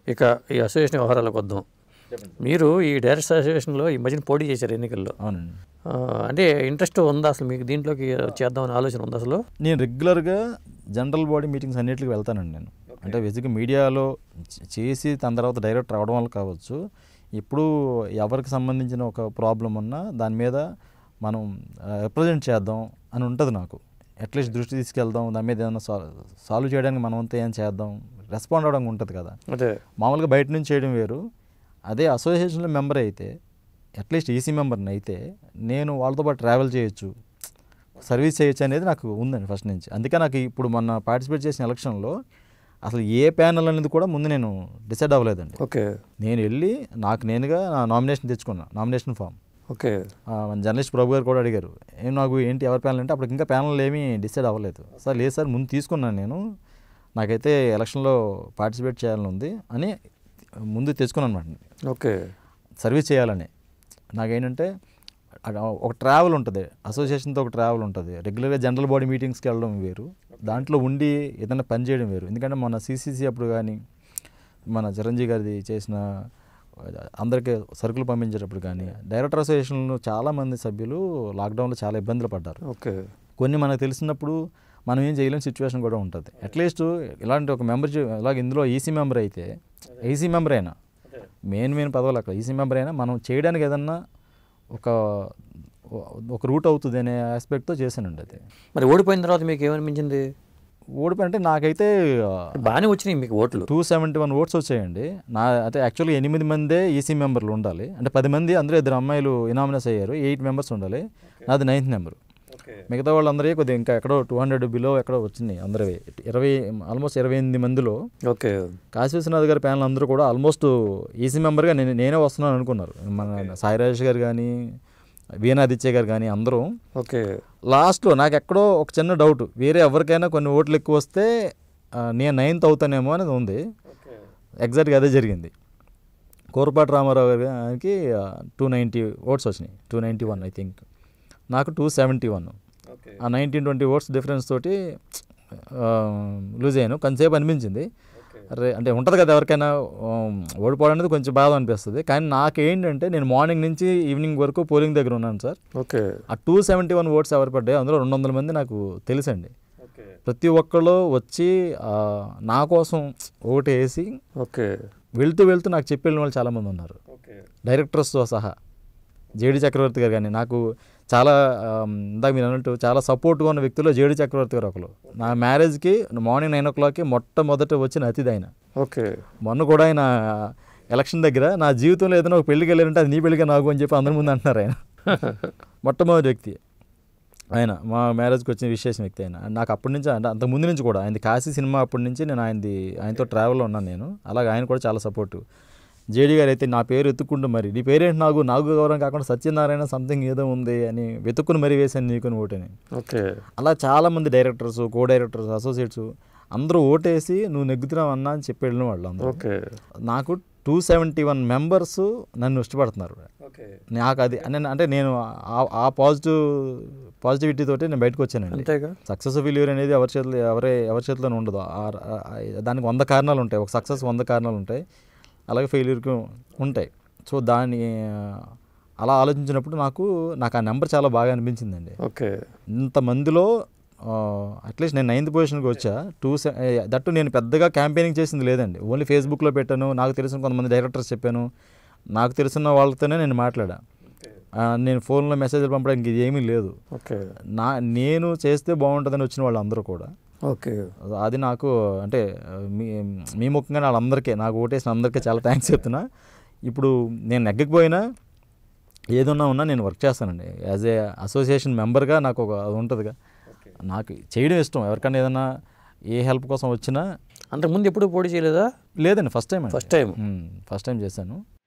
ఇక ఈ అసోసియేషన్ వ్యవహారాలకు వద్దాం. మీరు ఈ డైరెక్టర్స్ అసోసియేషన్లో ఈ మధ్యన పోటీ చేశారు ఎన్నికల్లో. అవునండి. అంటే ఇంట్రెస్ట్ ఉందా అసలు మీకు? దీంట్లోకి చేద్దామని ఆలోచన ఉందా అసలు? నేను రెగ్యులర్గా జనరల్ బాడీ మీటింగ్స్ అన్నిటికి వెళ్తానండి నేను. అంటే బేసిక్గా మీడియాలో చేసి దాని తర్వాత డైరెక్టర్ అవడం వల్ల కావచ్చు, ఇప్పుడు ఎవరికి సంబంధించిన ఒక ప్రాబ్లం ఉన్నా దాని మీద మనం రిప్రజెంట్ చేద్దాం అని ఉంటుంది నాకు. అట్లీస్ట్ దృష్టి తీసుకెళ్దాం, దాని మీద ఏదైనా సాల్వ్ చేయడానికి మనం అంతా ఏం చేద్దాం, రెస్పాండ్ అవ్వడం ఉంటుంది కదా. అదే మామూలుగా బయట నుంచి చేయడం వేరు. అదే అసోసియేషన్లో మెంబర్ అయితే, అట్లీస్ట్ ఈసీ మెంబర్ని అయితే నేను వాళ్ళతో పాటు ట్రావెల్ చేయొచ్చు, సర్వీస్ చేయొచ్చు అనేది నాకు ఉందండి ఫస్ట్ నుంచి. అందుకే నాకు ఇప్పుడు మొన్న పార్టిసిపేట్ చేసిన ఎలక్షన్లో అసలు ఏ ప్యానల్ అనేది కూడా ముందు నేను డిసైడ్ అవ్వలేదండి. ఓకే. నేను వెళ్ళి నాకు నేనుగా నా నామినేషన్ తెచ్చుకున్నా, నామినేషన్ ఫామ్. ఓకే. మన జర్నలిస్ట్ ప్రభు గారు కూడా అడిగారు, నాకు ఏంటి ఎవరి ప్యానల్ అంటే, అప్పుడు ఇంకా ప్యానల్ ఏమీ డిసైడ్ అవ్వలేదు సార్. లేదు సార్, ముందు తీసుకున్నాను నేను, నాకైతే ఎలక్షన్లో పార్టిసిపేట్ చేయాలని ఉంది అని ముందు తెచ్చుకున్నాను అనమాట. ఓకే. సర్వీస్ చేయాలని. నాకేంటంటే ఒక ట్రావెల్ ఉంటుంది, అసోసియేషన్తో ఒక ట్రావెల్ ఉంటుంది. రెగ్యులర్గా జనరల్ బాడీ మీటింగ్స్కి వెళ్ళడం వేరు, దాంట్లో ఉండి ఏదైనా పని చేయడం వేరు. ఎందుకంటే మన సిసిసి అప్పుడు కానీ, మన చిరంజీవి గారిది చేసిన అందరికీ సరుకులు పంపించేటప్పుడు కానీ, డైరెక్టర్ అసోసియేషన్లో చాలామంది సభ్యులు లాక్డౌన్లో చాలా ఇబ్బందులు పడ్డారు. ఓకే. కొన్ని మనకు తెలిసినప్పుడు మనం ఏం చేయలేని సిచ్యువేషన్ కూడా ఉంటుంది. అట్లీస్ట్ ఇలాంటి ఒక మెంబర్ ఇలాగ ఇందులో ఈసీ మెంబర్ అయితే, ఈసీ మెంబర్ అయినా మెయిన్ పదవులు అక్కడ ఈసీ మెంబర్ అయినా మనం చేయడానికి ఏదన్నా ఒక రూట్ అవుతుంది అనే ఆస్పెక్ట్తో చేశానండి. అది మరి ఓడిపోయిన తర్వాత మీకు ఏమనిపించింది? ఓడిపోయింటే నాకైతే బాగానే వచ్చినాయి మీకు ఓట్లు. 271 ఓట్స్ వచ్చాయండి. అయితే యాక్చువల్గా 8 మందే ఈసీ మెంబర్లు ఉండాలి. అంటే 10 మంది, అందులో 2 అమ్మాయిలు ఇనామినస్ అయ్యారు. 8 మెంబర్స్ ఉండాలి. నాది 9th నెంబర్. మిగతా వాళ్ళందరూ కొద్దిగా ఇంకా ఎక్కడో 200 బిలో ఎక్కడో వచ్చినాయి. అందరివి ఆల్మోస్ట్ 28 మందిలో. ఓకే. కాశీ విశ్వనాథ్ గారి ప్యానల్ అందరూ కూడా ఆల్మోస్ట్ ఈసీ మెంబర్గా నేనే వస్తున్నాను అనుకున్నారు. మన సాయి రాజేష్ గారు కానీ, వీణాదిత్య గారు కానీ అందరూ. ఓకే. లాస్ట్లో నాకు ఎక్కడో ఒక చిన్న డౌట్, వేరే ఎవరికైనా కొన్ని ఓట్లు ఎక్కువ వస్తే నేను 9th అవుతానేమో అనేది ఉంది. ఎగ్జాక్ట్గా అదే జరిగింది. కోరపాటి రామారావు గారికి 290 ఓట్స్ వచ్చినాయి, 291 ఐ థింక్. నాకు 271. ఆ 19-20 ఓట్స్ డిఫరెన్స్ తోటి లూజ్ అయ్యాను. కొంతసేపు అనిపించింది, అరే అంటే ఉంటుంది కదా ఎవరికైనా ఓడిపోవడం అనేది కొంచెం బాధ అనిపిస్తుంది. కానీ నాకేంటంటే నేను మార్నింగ్ నుంచి ఈవినింగ్ వరకు పోలింగ్ దగ్గర ఉన్నాను సార్. ఓకే. ఆ 271 ఓట్స్ ఎవరు పడ్డాయి, అందులో 200 మంది నాకు తెలుసండి. ప్రతి ఒక్కళ్ళు వచ్చి నా కోసం ఓటు వేసి వెళ్తూ నాకు చెప్పి వెళ్ళిన వాళ్ళు చాలామంది ఉన్నారు, డైరెక్టర్స్తో సహా. జేడి చక్రవర్తి గారు కానీ నాకు చాలా ఇందాక మీరు అన్నట్టు చాలా సపోర్ట్గా ఉన్న వ్యక్తుల్లో జేడి చక్రవర్తి గారు ఒకరు. నా మ్యారేజ్కి మార్నింగ్ 9 o'clockకి మొట్టమొదట వచ్చిన అతిథి ఆయన. ఓకే. మొన్న కూడా ఆయన ఎలక్షన్ దగ్గర నా జీవితంలో ఏదైనా ఒక పెళ్ళికి వెళ్ళారంటే అది నీ పెళ్ళిగా నాకు అని చెప్పి అందరి ముందు అంటున్నారు. ఆయన మొట్టమొదటి వ్యక్తి ఆయన, మా మ్యారేజ్కి వచ్చిన విశేషం వ్యక్తి ఆయన. నాకు అప్పటి నుంచి అంటే అంతకు ముందు నుంచి కూడా ఆయనది కాశీ సినిమా అప్పటి నుంచి నేను ఆయనతో ట్రావెల్లో ఉన్నాను నేను. అలాగే ఆయన కూడా చాలా సపోర్టు. జేడీ గారు అయితే నా పేరు ఎత్తుక్కుంటూ మరి, నీ పేరేంటి నాగు గౌరవం కాకుండా సత్యనారాయణ సంథింగ్ ఏదో ఉంది అని వెతుక్కుని మరీ వేశాను నీకుని ఓటని. ఓకే. అలా చాలామంది డైరెక్టర్స్, కో డైరెక్టర్స్, అసోసియేట్స్ అందరూ ఓటేసి నువ్వు నెగ్గుతున్నావు అన్నా అని చెప్పి వెళ్ళిన వాళ్ళు అందరూ. ఓకే. నాకు 271 మెంబర్స్ నన్ను ఇష్టపడుతున్నారు. నాకు అది అంటే నేను ఆ పాజిటివిటీ తోటి నేను బయటకు వచ్చానండి. సక్సెస్ ఫెయిల్యూర్ అనేది ఎవరి చేతిలోనే ఉండదు. దానికి 100 కారణాలు ఉంటాయి. ఒక సక్సెస్ 100 కారణాలు ఉంటాయి, అలాగే ఫెయిల్యూర్కి ఉంటాయి. సో దాన్ని అలా ఆలోచించినప్పుడు నాకు ఆ నెంబర్ చాలా బాగా అనిపించిందండి. ఓకే. ఇంతమందిలో అట్లీస్ట్ నేను 9th పొజిషన్కి వచ్చా. దట్టు నేను పెద్దగా క్యాంపెయినింగ్ చేసింది లేదండి. ఓన్లీ ఫేస్బుక్లో పెట్టాను, నాకు తెలిసిన కొంతమంది డైరెక్టర్స్ చెప్పాను, నాకు తెలిసిన వాళ్ళతోనే నేను మాట్లాడా. నేను ఫోన్లో మెసేజ్లు పంపడానికి ఇది ఏమీ లేదు. నేను చేస్తే బాగుంటుందని వచ్చిన వాళ్ళు అందరూ కూడా. ఓకే. అది నాకు అంటే మీ ముఖ్యంగా వాళ్ళందరికీ, నాకు ఓటేసిన అందరికీ చాలా థ్యాంక్స్ చెప్తున్నా. ఇప్పుడు నేను నెగ్గకపోయినా ఏదన్నా నేను వర్క్ చేస్తానండి. యాజ్ ఏ అసోసియేషన్ మెంబర్గా నాకు అది ఉంటుందిగా, నాకు చేయడం ఇష్టం. ఎవరికైనా ఏదైనా ఏ హెల్ప్ కోసం వచ్చినా. అంతకుముందు ఎప్పుడు పోటీ చేయలేదా? లేదండి, ఫస్ట్ టైం చేశాను.